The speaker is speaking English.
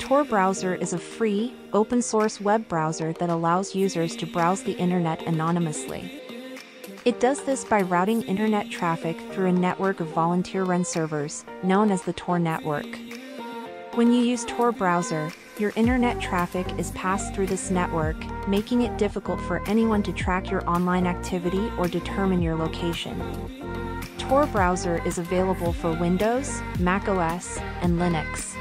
Tor browser is a free, open-source web browser that allows users to browse the internet anonymously. It does this by routing internet traffic through a network of volunteer-run servers, known as the TOR network. When you use Tor browser, your internet traffic is passed through this network, making it difficult for anyone to track your online activity or determine your location. Tor browser is available for Windows, macOS, and Linux.